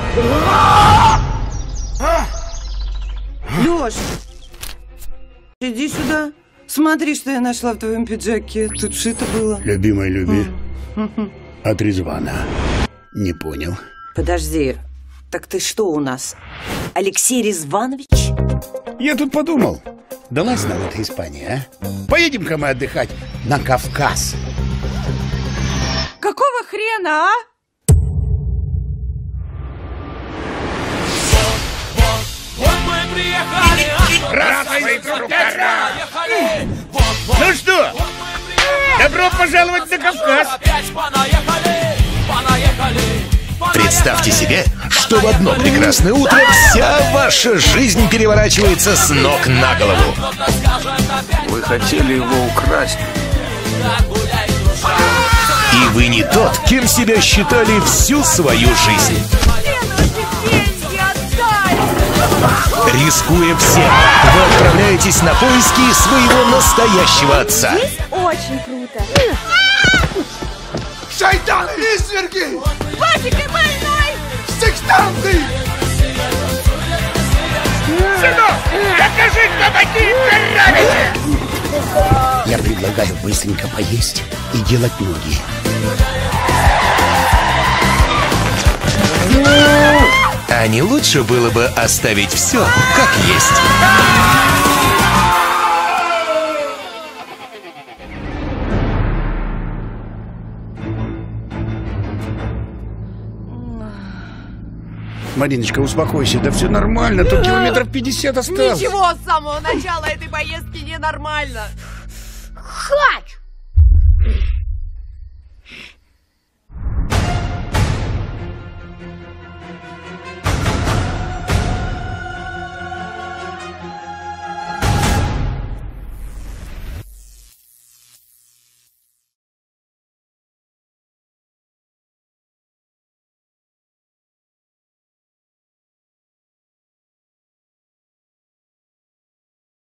Лёш, иди сюда. Смотри, что я нашла в твоем пиджаке. Тут шито было. Любимая, люби. От Резвана. Не понял. Подожди, так ты что у нас? Алексей Резванович? Я тут подумал. Далась нам эта Испания, а? Поедем-ка мы отдыхать на Кавказ. Какого хрена, а? Ну что, добро пожаловать на Кавказ. Представьте себе, что в одно прекрасное утро вся ваша жизнь переворачивается с ног на голову. Вы хотели его украсть. И вы не тот, кем себя считали всю свою жизнь. Рискуя всем, вы отправляетесь на поиски своего настоящего отца. Очень круто. Шайтаны, изверги! Васик, больной! Сектанты! Сынок, докажи, кто такие каравичи! Я предлагаю быстренько поесть и делать ноги. А не лучше было бы оставить все как есть? Мариночка, успокойся, да все нормально, тут километров 50 осталось. Ничего с самого начала этой поездки ненормально. Хач!